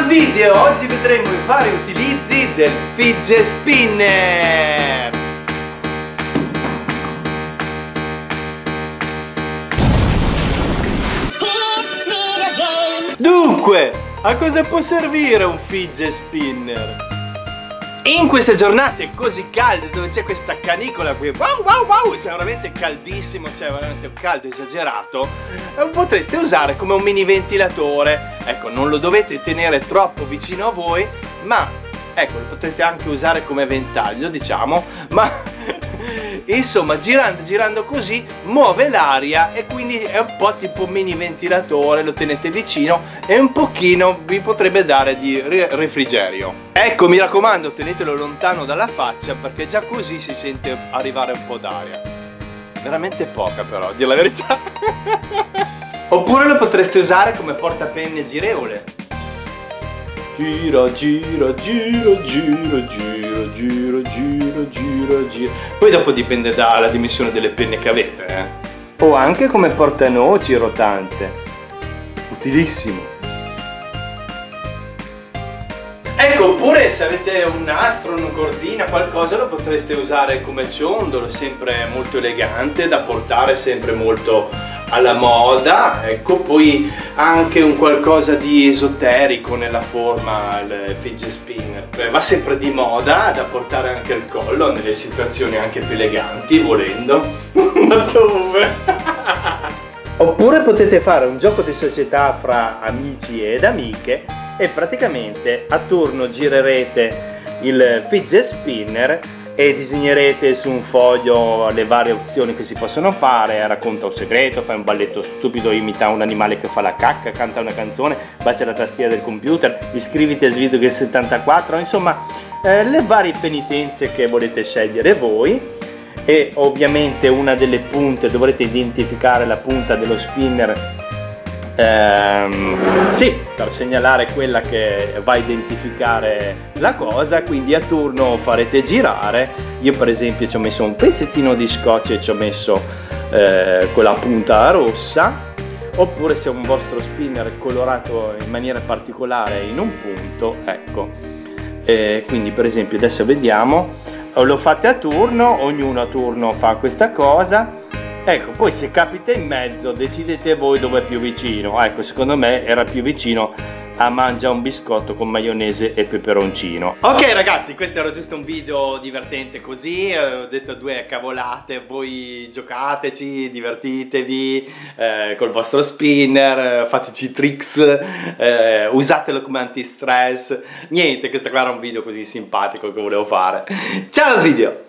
Video, oggi vedremo i vari utilizzi del fidget spinner. Dunque, a cosa può servire un fidget spinner? In queste giornate così calde, dove c'è questa canicola qui, c'è veramente caldissimo, c'è veramente un caldo esagerato, potreste usare come un mini ventilatore. Ecco, non lo dovete tenere troppo vicino a voi, ma ecco, lo potete anche usare come ventaglio, diciamo, ma insomma girando così muove l'aria e quindi è un po' tipo un mini ventilatore, lo tenete vicino e un pochino vi potrebbe dare di refrigerio. Ecco, mi raccomando, tenetelo lontano dalla faccia perché già così si sente arrivare un po' d'aria. Veramente poca però, a dire la verità. Oppure lo potreste usare come portapenne girevole. Gira, gira, gira, gira, gira, gira, gira, gira, gira. Poi dopo dipende dalla dimensione delle penne che avete, O anche come portanoci rotante. Utilissimo. Ecco, oppure se avete un nastro, una cordina, qualcosa, lo potreste usare come ciondolo, sempre molto elegante, da portare sempre molto alla moda. Ecco, poi anche un qualcosa di esoterico nella forma, il fidget spinner. Va sempre di moda, da portare anche al collo, nelle situazioni anche più eleganti, volendo. Ma dove? Oppure potete fare un gioco di società fra amici ed amiche e praticamente a turno girerete il fidget spinner e disegnerete su un foglio le varie opzioni che si possono fare. Racconta un segreto, fai un balletto stupido, imita un animale che fa la cacca, canta una canzone, bacia la tastiera del computer, iscriviti a Svidoghe 74, insomma le varie penitenze che volete scegliere voi. E ovviamente una delle punte, dovrete identificare la punta dello spinner, sì, per segnalare quella che va a identificare la cosa, quindi a turno farete girare. Io per esempio ci ho messo un pezzettino di scotch e ci ho messo quella punta rossa. Oppure se un vostro spinner è colorato in maniera particolare in un punto, ecco, quindi per esempio adesso vediamo, lo fate a turno, ognuno a turno fa questa cosa. Ecco, poi se capita in mezzo decidete voi dove è più vicino. Ecco, secondo me era più vicino a mangia un biscotto con maionese e peperoncino. Ok ragazzi, questo era giusto un video divertente così, ho detto due cavolate, voi giocateci, divertitevi col vostro spinner, fateci tricks, usatelo come anti-stress. Niente, questo qua era un video così simpatico che volevo fare. Ciao da Svideo!